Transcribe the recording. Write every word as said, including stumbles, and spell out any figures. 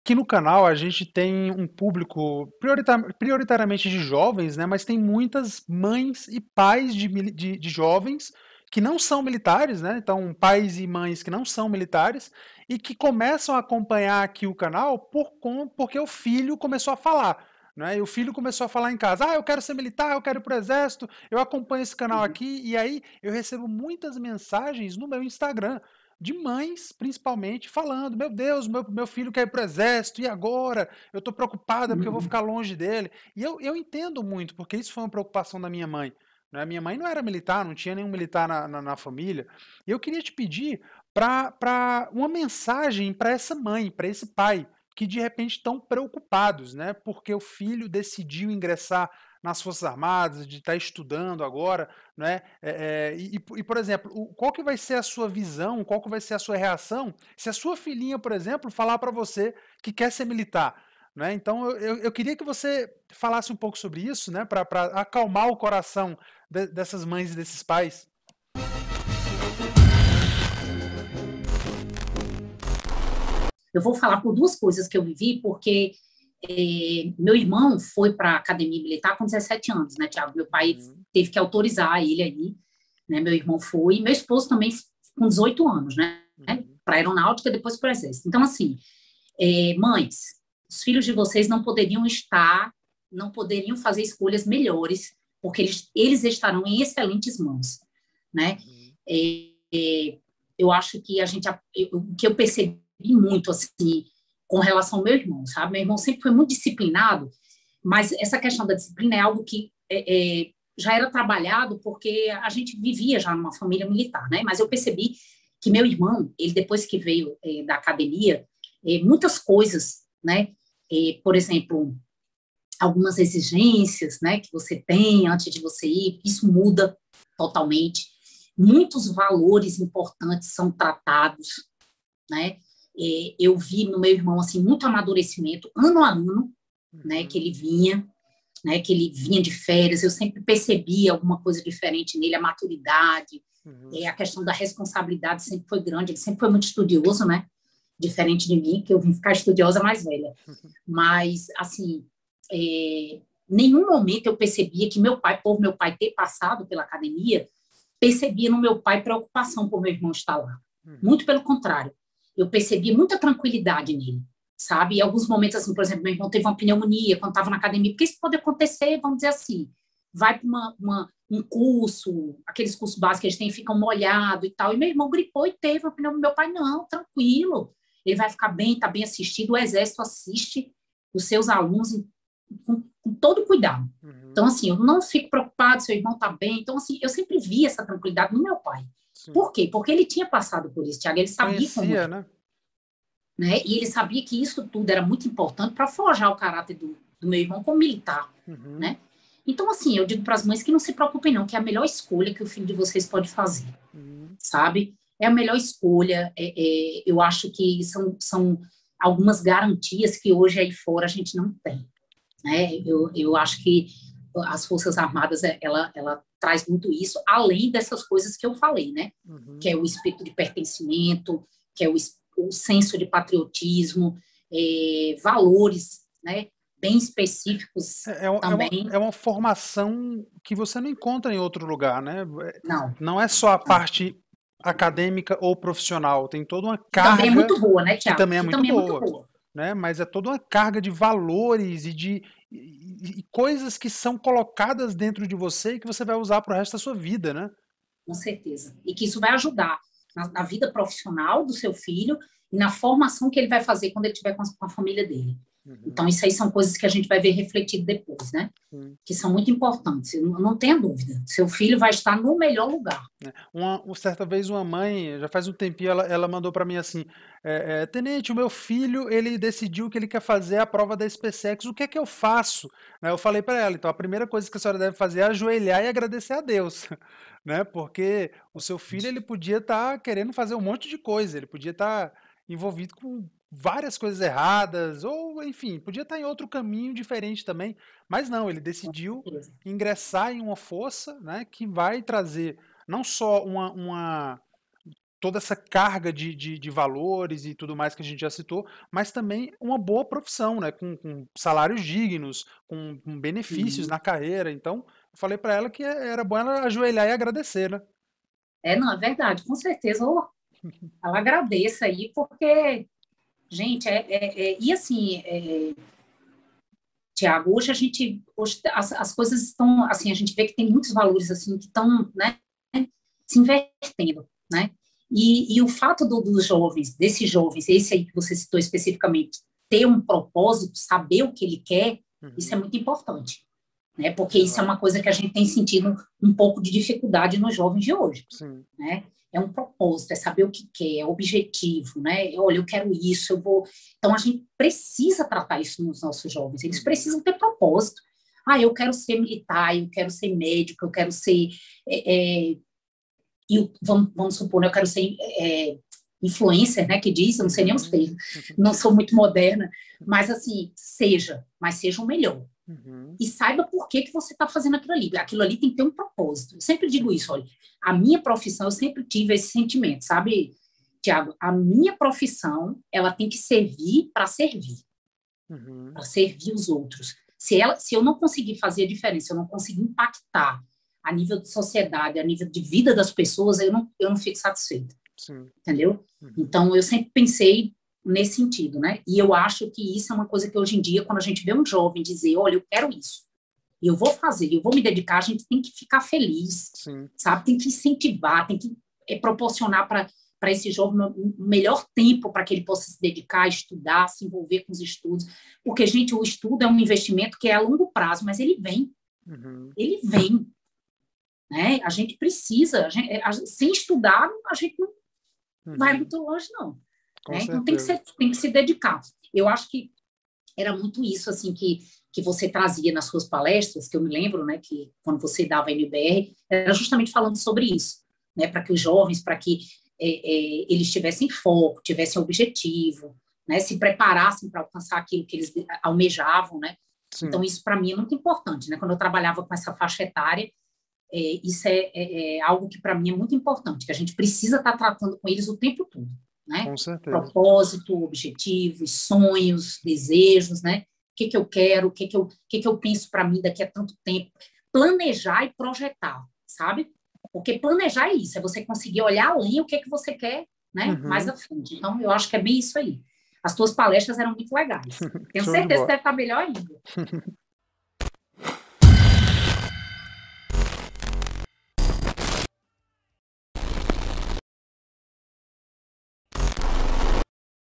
Aqui no canal a gente tem um público priorita prioritariamente de jovens, né, mas tem muitas mães e pais de mili de de jovens que não são militares, né, então pais e mães que não são militares e que começam a acompanhar aqui o canal por con porque o filho começou a falar, né, e o filho começou a falar em casa: "Ah, eu quero ser militar, eu quero ir para o exército, eu acompanho esse canal Uhum. aqui", e aí eu recebo muitas mensagens no meu Instagram, de mães, principalmente, falando: "Meu Deus, meu meu filho quer ir para o exército, e agora? Eu estou preocupada porque eu vou Uhum. ficar longe dele". E eu eu entendo muito, porque isso foi uma preocupação da minha mãe, né. Minha mãe não era militar, não tinha nenhum militar na na na família. E eu queria te pedir pra pra uma mensagem para essa mãe, para esse pai, que de repente estão preocupados, né, porque o filho decidiu ingressar nas forças armadas, de estar estudando agora, né, eh eh, e e e por exemplo, o qual que vai ser a sua visão, qual que vai ser a sua reação, se a sua filhinha, por exemplo, falar para você que quer ser militar, né. Então eu eu eu queria que você falasse um pouco sobre isso, né, pra pra acalmar o coração de dessas mães e desses pais. Eu vou falar por duas coisas que eu vivi, porque, eh, meu irmão foi pra academia militar com dezessete anos, né, Thiago, meu pai Uhum. teve que autorizar ele a ir, né, meu irmão foi, e meu esposo também f com dezoito anos, né, Uhum. pra aeronáutica, depois para o exército. Então assim, eh, mães, os filhos de vocês não poderiam estar não poderiam fazer escolhas melhores, porque eles eles estarão em excelentes mãos, né. Uhum. Eh, eu acho que a gente a eu o que eu percebi muito, assim, com relação ao meu irmão, sabe, meu irmão sempre foi muito disciplinado, mas essa questão da disciplina é algo que, eh eh, já era trabalhado, porque a gente vivia já numa família militar, né, mas eu percebi que meu irmão, ele depois que veio, eh, da academia, eh, muitas coisas, né, eh, por exemplo, algumas exigências, né, que você tem antes de você ir, isso muda totalmente. Muitos valores importantes são tratados, né. Eh, eu vi no meu irmão, assim, muito amadurecimento ano a ano, né, que Uhum. ele vinha, né, que ele vinha de férias, eu sempre percebia alguma coisa diferente nele, a maturidade, Uhum. eh, a questão da responsabilidade sempre foi grande, ele sempre foi muito estudioso, né, diferente de mim, que eu vim ficar estudiosa mais velha. Mas, assim, eh, nenhum momento eu percebia que meu pai, por meu pai ter passado pela academia, percebia no meu pai preocupação por meu irmão estar lá. Uhum. Muito pelo contrário, eu percebia muita tranquilidade nele, sabe. E alguns momentos, assim, por exemplo, meu irmão teve uma pneumonia quando estava na academia, porque isso pode acontecer, vamos dizer assim, vai pra uma uma um curso, aqueles cursos básicos que eles têm, ficam molhado e tal, e meu irmão gripou e teve uma pneumonia, meu pai: "Não, tranquilo, ele vai ficar bem, tá bem assistido, o exército assiste os seus alunos em com com todo cuidado". Uhum. Então, assim, eu não fico preocupado, seu irmão tá bem, então, assim, eu sempre vi essa tranquilidade no meu pai. Sim. Por quê? Porque ele tinha passado por isso, Thiago, ele sabia como Conhecia, é. né. Né, e ele sabia que isso tudo era muito importante pra forjar o caráter do do meu irmão como militar, Uhum. né. Então, assim, eu digo para as mães que não se preocupem não, que é a melhor escolha que o filho de vocês pode fazer, Uhum. sabe. É a melhor escolha, eh eh, eu acho que são são algumas garantias que hoje aí fora a gente não tem, né. Eu eu acho que as forças armadas, eh, ela ela traz muito isso, além dessas coisas que eu falei, né, que Uhum. é o espírito de pertencimento, que é o es o senso de patriotismo, eh, valores, né, bem específicos É é uma é uma também. é uma formação que você não encontra em outro lugar, né, eh, Não, não é só a não. parte acadêmica ou profissional, tem toda uma Que também é carga muito boa, né, que Thiago, também é que muito também é muito boa, boa. né, mas é toda uma carga de valores e de e e coisas que são colocadas dentro de você e que você vai usar para o resto da sua vida, né. Com certeza. E que isso vai ajudar na na vida profissional do seu filho e na formação que ele vai fazer quando ele estiver com as com a família dele. Uhum. Então isso aí são coisas que a gente vai ver refletido depois, né, Sim. que são muito importantes, não não tenha dúvida, seu filho vai estar no melhor lugar. É, uma uma certa vez uma mãe, já faz um tempinho, ela ela mandou para mim assim, eh eh: "Tenente, o meu filho, ele decidiu que ele quer fazer a prova da SpaceX, o que é que eu faço?". Aí eu falei para ela: "Então a primeira coisa que a senhora deve fazer é ajoelhar e agradecer a Deus", né, porque o seu filho, ele podia estar querendo fazer um monte de coisa, ele podia estar envolvido com várias coisas erradas ou, enfim, podia estar em outro caminho diferente também, mas não, ele Com decidiu certeza. ingressar em uma força, né, que vai trazer não só uma uma toda essa carga de, de, de valores e tudo mais que a gente já citou, mas também uma boa profissão, né? Com, com salários dignos, com, com benefícios Sim. na carreira. Então, eu falei para ela que era bom ela ajoelhar e agradecer, né? É, não, é verdade, com certeza. Oh, ela agradeça aí, porque, gente, é, é, é e assim, é, Tiago, hoje a gente, hoje as, as coisas estão, assim, a gente vê que tem muitos valores, assim, que estão, né, se invertendo, né? E, e o fato do, dos jovens, desses jovens, esse aí que você citou especificamente, ter um propósito, saber o que ele quer, uhum. Isso é muito importante, né? Porque isso é uma coisa que a gente tem sentido um pouco de dificuldade nos jovens de hoje, Sim. Né? É um propósito, é saber o que quer, é objetivo, né? Olha, eu quero isso, eu vou... Então, a gente precisa tratar isso nos nossos jovens, eles uhum. precisam ter propósito. Ah, eu quero ser militar, eu quero ser médico, eu quero ser... É, é, e vamos, vamos supor, né, eu quero ser é, influencer, né, que diz, eu não sei nem os termos, não sou muito moderna, mas assim, seja, mas seja o melhor. Uhum. E saiba por que, que você está fazendo aquilo ali. Aquilo ali tem que ter um propósito. Eu sempre digo isso, olha, a minha profissão, eu sempre tive esse sentimento, sabe, Tiago? A minha profissão, ela tem que servir para servir, uhum. para servir os outros. Se, ela, se eu não conseguir fazer a diferença, se eu não conseguir impactar a nível de sociedade, a nível de vida das pessoas, eu não, eu não fico satisfeita. Sim. Entendeu? Uhum. Então, eu sempre pensei nesse sentido, né? E eu acho que isso é uma coisa que hoje em dia, quando a gente vê um jovem dizer, olha, eu quero isso, e eu vou fazer, eu vou me dedicar, a gente tem que ficar feliz, Sim. sabe? Tem que incentivar, tem que é, proporcionar para para esse jovem o melhor tempo para que ele possa se dedicar, estudar, se envolver com os estudos, porque, gente, o estudo é um investimento que é a longo prazo, mas ele vem, uhum. ele vem, né? A gente precisa, a gente, a, sem estudar, a gente não uhum. vai muito longe, não. Né? Então, tem que, ser, tem que se dedicar. Eu acho que era muito isso, assim, que, que você trazia nas suas palestras, que eu me lembro, né, que quando você dava a N B R, era justamente falando sobre isso, né, para que os jovens, para que é, é, eles tivessem foco, tivessem objetivo, né, se preparassem para alcançar aquilo que eles almejavam, né? Sim. Então, isso para mim é muito importante, né? Quando eu trabalhava com essa faixa etária, é, isso é, é, é algo que para mim é muito importante, que a gente precisa estar tratando com eles o tempo todo, né? Com certeza. Propósito, objetivos, sonhos, desejos, né? O que que eu quero, o que que eu, o que que eu penso para mim daqui a tanto tempo. Planejar e projetar, sabe? Porque planejar é isso, é você conseguir olhar além o que que você quer, né? Uhum. Mais à frente. Então, eu acho que é bem isso aí. As tuas palestras eram muito legais. Tenho certeza que deve estar melhor ainda.